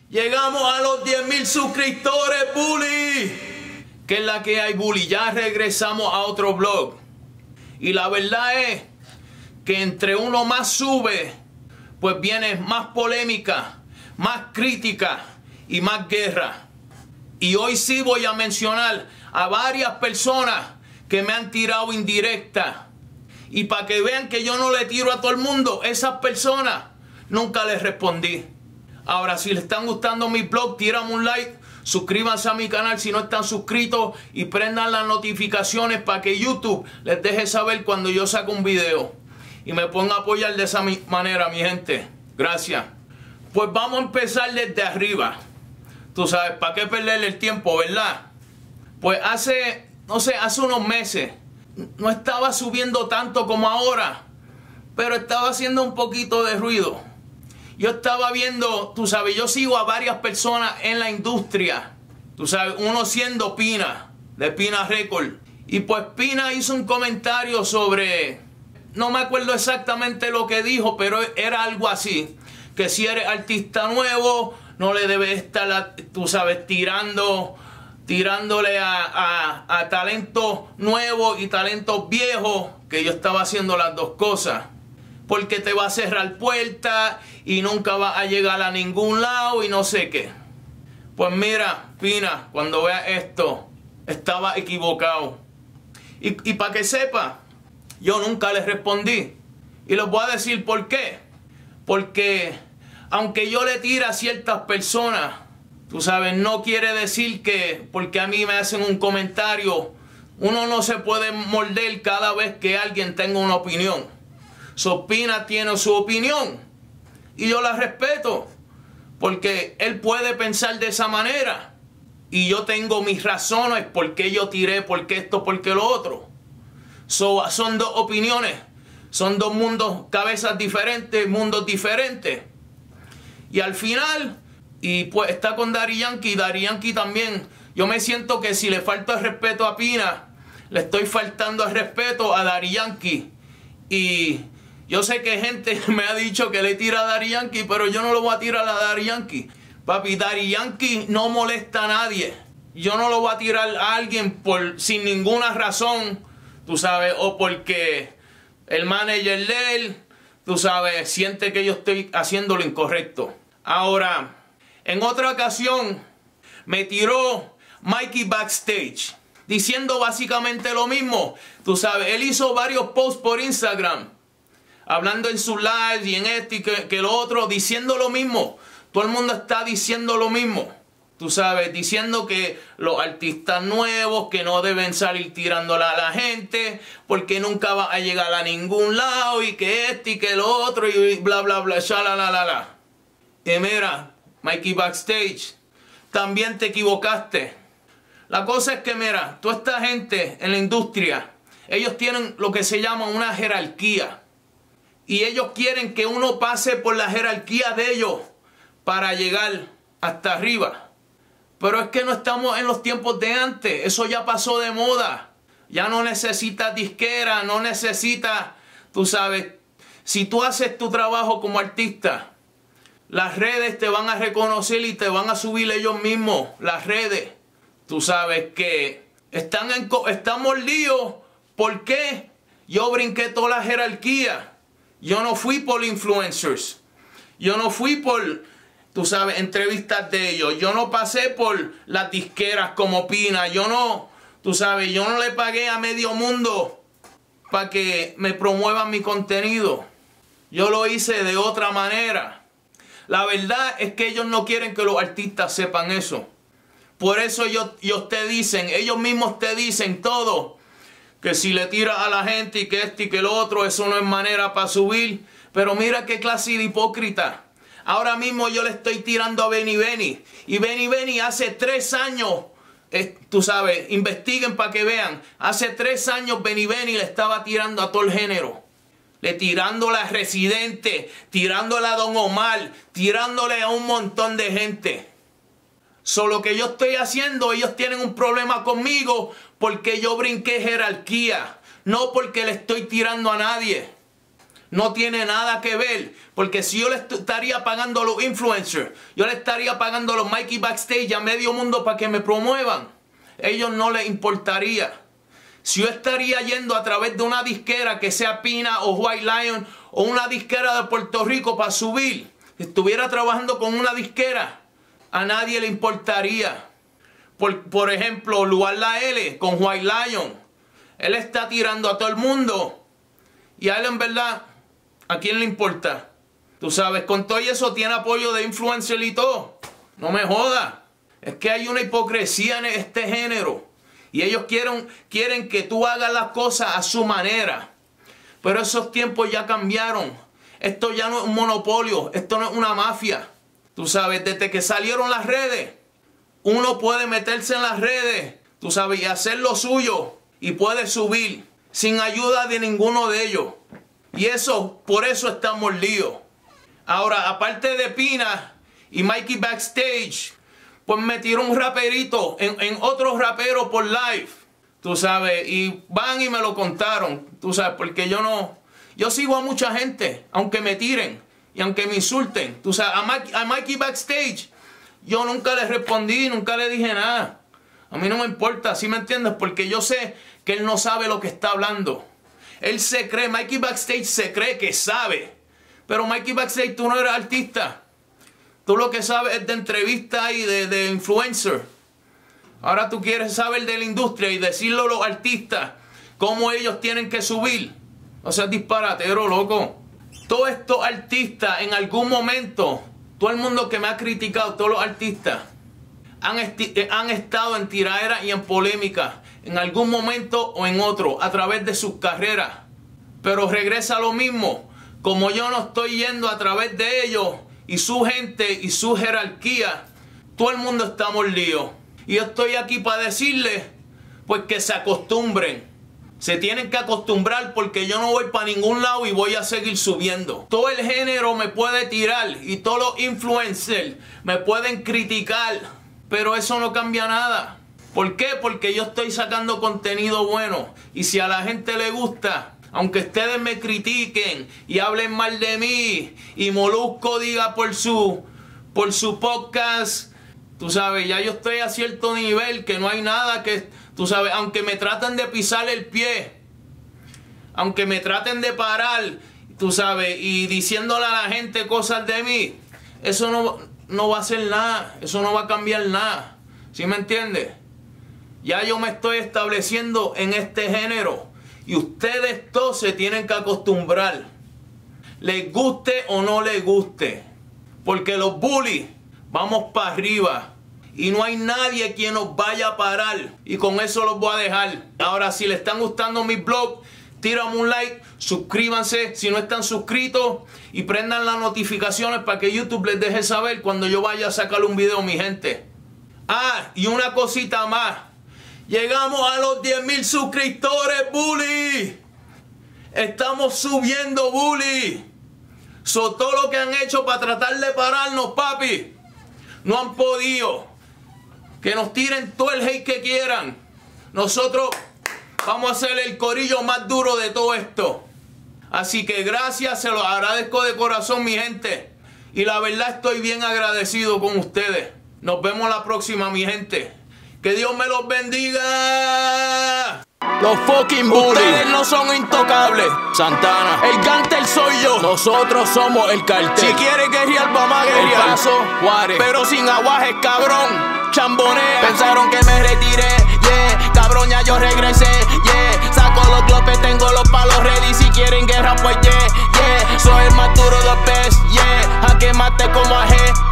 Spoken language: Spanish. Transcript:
Llegamos a los 10,000 suscriptores, bully. ¿Qué es la que hay, bully? Ya regresamos a otro vlog. Y la verdad es que entre uno más sube, pues viene más polémica, más crítica y más guerra. Y hoy sí voy a mencionar a varias personas que me han tirado indirecta. Y para que vean que yo no le tiro a todo el mundo, esas personas nunca les respondí. Ahora, si les están gustando mis vlogs, tírame un like, suscríbanse a mi canal si no están suscritos y prendan las notificaciones para que YouTube les deje saber cuando yo saco un video. Y me ponga a apoyar de esa manera, mi gente. Gracias. Pues vamos a empezar desde arriba. Tú sabes, ¿para qué perderle el tiempo, verdad? Pues hace unos meses no estaba subiendo tanto como ahora, pero estaba haciendo un poquito de ruido. Yo estaba viendo, tú sabes, yo sigo a varias personas en la industria. Tú sabes, uno siendo Pina, de Pina Record. Y pues Pina hizo un comentario sobre, no me acuerdo exactamente lo que dijo, pero era algo así. Que si eres artista nuevo, no le debes estar, tú sabes, tirándole a talentos nuevos y talentos viejos. Que yo estaba haciendo las dos cosas. Porque te va a cerrar puertas y nunca va a llegar a ningún lado y no sé qué. Pues mira, Pina, cuando veas esto, estaba equivocado. Y para que sepa, yo nunca les respondí. Y les voy a decir por qué. Porque aunque yo le tire a ciertas personas, tú sabes, no quiere decir que porque a mí me hacen un comentario, uno no se puede morder cada vez que alguien tenga una opinión. Pina tiene su opinión y yo la respeto porque él puede pensar de esa manera y yo tengo mis razones por qué yo tiré, por qué esto, por qué lo otro. Son dos opiniones, son dos mundos, cabezas diferentes, mundos diferentes. Y al final, y pues está con Daddy Yankee también. Yo me siento que si le falta el respeto a Pina, le estoy faltando el respeto a Daddy Yankee. Y yo sé que gente me ha dicho que le tira a Daddy Yankee, pero yo no lo voy a tirar a Daddy Yankee. Papi, Daddy Yankee no molesta a nadie. Yo no lo voy a tirar a alguien sin ninguna razón, tú sabes, o porque el manager de él, tú sabes, siente que yo estoy haciendo lo incorrecto. Ahora, en otra ocasión, me tiró Mikey backstage, diciendo básicamente lo mismo. Tú sabes, él hizo varios posts por Instagram, hablando en sus lives y en esto y que lo otro, diciendo lo mismo. Todo el mundo está diciendo lo mismo. Tú sabes, diciendo que los artistas nuevos que no deben salir tirándole a la gente porque nunca va a llegar a ningún lado y que esto y que lo otro y bla bla bla, shalalala. Y mira, Mikey backstage, también te equivocaste. La cosa es que mira, toda esta gente en la industria, ellos tienen lo que se llama una jerarquía. Y ellos quieren que uno pase por la jerarquía de ellos para llegar hasta arriba. Pero es que no estamos en los tiempos de antes. Eso ya pasó de moda. Ya no necesitas disquera, no necesitas, tú sabes, si tú haces tu trabajo como artista, las redes te van a reconocer y te van a subir ellos mismos. Las redes, tú sabes que estamos líos. ¿Por qué? Yo brinqué toda la jerarquía. Yo no fui por influencers. Yo no fui por, tú sabes, entrevistas de ellos. Yo no pasé por las disqueras como Pina. Yo no, tú sabes, yo no le pagué a medio mundo para que me promuevan mi contenido. Yo lo hice de otra manera. La verdad es que ellos no quieren que los artistas sepan eso. Por eso ellos te dicen, ellos mismos te dicen todo. Que si le tiras a la gente y que esto y que lo otro, eso no es manera para subir. Pero mira qué clase de hipócrita. Ahora mismo yo le estoy tirando a Benny Benny. Y Benny Benny hace 3 años, tú sabes, investiguen para que vean. Hace 3 años Benny Benny le estaba tirando a todo el género. Le tirándole a Residente, tirándole a Don Omar, tirándole a un montón de gente. Lo que yo estoy haciendo, ellos tienen un problema conmigo porque yo brinqué jerarquía, no porque le estoy tirando a nadie. No tiene nada que ver, porque si yo le estaría pagando a los influencers, yo le estaría pagando a los Mikey Backstage, a medio mundo para que me promuevan, ellos no les importaría. Si yo estaría yendo a través de una disquera que sea Pina o White Lion o una disquera de Puerto Rico para subir, si estuviera trabajando con una disquera, a nadie le importaría. Por ejemplo, Lugar La L con White Lion, él está tirando a todo el mundo y a él en verdad, ¿a quién le importa? Tú sabes, con todo eso tiene apoyo de influencer y todo. No me jodas. Es que hay una hipocresía en este género. Y ellos quieren que tú hagas las cosas a su manera. Pero esos tiempos ya cambiaron. Esto ya no es un monopolio. Esto no es una mafia. Tú sabes, desde que salieron las redes, uno puede meterse en las redes, tú sabes, y hacer lo suyo. Y puede subir sin ayuda de ninguno de ellos. Y eso, por eso estamos líos. Ahora, aparte de Pina y Mikey Backstage, pues me tiró un raperito en otro rapero por live. Tú sabes, y van y me lo contaron. Tú sabes, porque yo sigo a mucha gente, aunque me tiren y aunque me insulten. Tú sabes, a Mikey Backstage, yo nunca le respondí, nunca le dije nada. A mí no me importa, ¿sí me entiendes? Porque yo sé que él no sabe lo que está hablando. Él se cree, Mikey Backstage se cree que sabe. Pero Mikey Backstage, tú no eres artista. Tú lo que sabes es de entrevistas y de influencer. Ahora tú quieres saber de la industria y decirlo a los artistas, cómo ellos tienen que subir. O sea, disparatero, loco. Todos estos artistas en algún momento, todo el mundo que me ha criticado, todos los artistas, han estado en tiraera y en polémica en algún momento o en otro a través de sus carreras, pero regresa lo mismo. Como yo no estoy yendo a través de ellos y su gente y su jerarquía, todo el mundo estamos líos. Y yo estoy aquí para decirles pues que se acostumbren. Se tienen que acostumbrar, porque yo no voy para ningún lado y voy a seguir subiendo. Todo el género me puede tirar y todos los influencers me pueden criticar, pero eso no cambia nada. ¿Por qué? Porque yo estoy sacando contenido bueno. Y si a la gente le gusta, aunque ustedes me critiquen y hablen mal de mí, y Molusco diga por su podcast, tú sabes, ya yo estoy a cierto nivel que no hay nada que, tú sabes, aunque me traten de pisar el pie, aunque me traten de parar, tú sabes, y diciéndole a la gente cosas de mí, eso no va a hacer nada, eso no va a cambiar nada. ¿Sí me entiendes? Ya yo me estoy estableciendo en este género y ustedes todos se tienen que acostumbrar, les guste o no les guste, porque los bullies vamos para arriba y no hay nadie quien nos vaya a parar. Y con eso los voy a dejar. Ahora, si les están gustando mis vlogs, tírame un like, suscríbanse si no están suscritos y prendan las notificaciones para que YouTube les deje saber cuando yo vaya a sacar un video, mi gente. Ah, y una cosita más. Llegamos a los 10,000 suscriptores, bully. Estamos subiendo, bully. Todo lo que han hecho para tratar de pararnos, papi, no han podido. Que nos tiren todo el hate que quieran. Nosotros vamos a hacer el corillo más duro de todo esto. Así que gracias, se los agradezco de corazón, mi gente. Y la verdad estoy bien agradecido con ustedes. Nos vemos la próxima, mi gente. Que Dios me los bendiga. Los fucking bullies. Ustedes no son intocables. Santana. El gánster soy yo. Nosotros somos el cartel. Si quieres guerrear, vamos a guerrear. El Paso, Juárez. Pero sin aguajes, cabrón. Chambonea. Pensaron que me retiré, yeah. Cabrón, ya yo regresé, yeah. Saco los glopes, tengo los palos ready. Si quieren guerra, pues yeah, yeah. Soy el más duro de los best, yeah. A quemarte como a G.